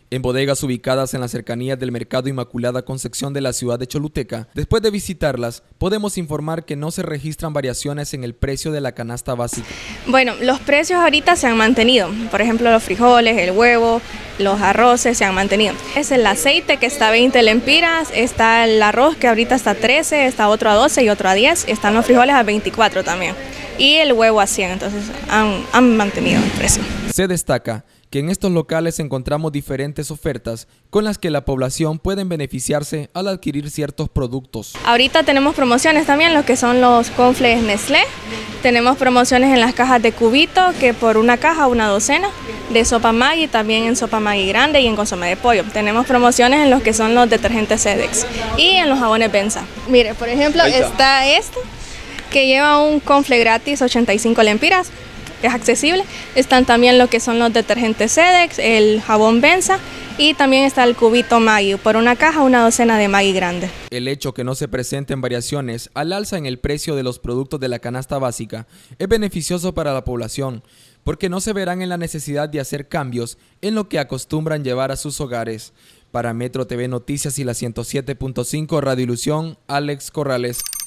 En bodegas ubicadas en las cercanías del Mercado Inmaculada Concepción de la ciudad de Choluteca, después de visitarlas, podemos informar que no se registran variaciones en el precio de la canasta básica. Bueno, los precios ahorita se han mantenido. Por ejemplo, los frijoles, el huevo, los arroces se han mantenido. Es el aceite que está a 20 lempiras, está el arroz que ahorita está a 13, está otro a 12 y otro a 10, están los frijoles a 24 también. Y el huevo a 100, entonces han mantenido el precio. Se destaca que en estos locales encontramos diferentes ofertas con las que la población puede beneficiarse al adquirir ciertos productos. Ahorita tenemos promociones también, lo que son los cornflakes Nestlé. Tenemos promociones en las cajas de cubito, que por una caja una docena, de sopa Maggi, también en sopa Maggi grande y en consomé de pollo. Tenemos promociones en los que son los detergentes Sedex y en los jabones Benza. Mire, por ejemplo, está esto, que lleva un cornflake gratis, 85 lempiras. Es accesible. Están también lo que son los detergentes Sedex, el jabón Benza y también está el cubito Maggi, por una caja una docena de Maggi grande. El hecho que no se presenten variaciones al alza en el precio de los productos de la canasta básica es beneficioso para la población, porque no se verán en la necesidad de hacer cambios en lo que acostumbran llevar a sus hogares. Para Metro TV Noticias y la 107.5 Radio Ilusión, Alex Corrales.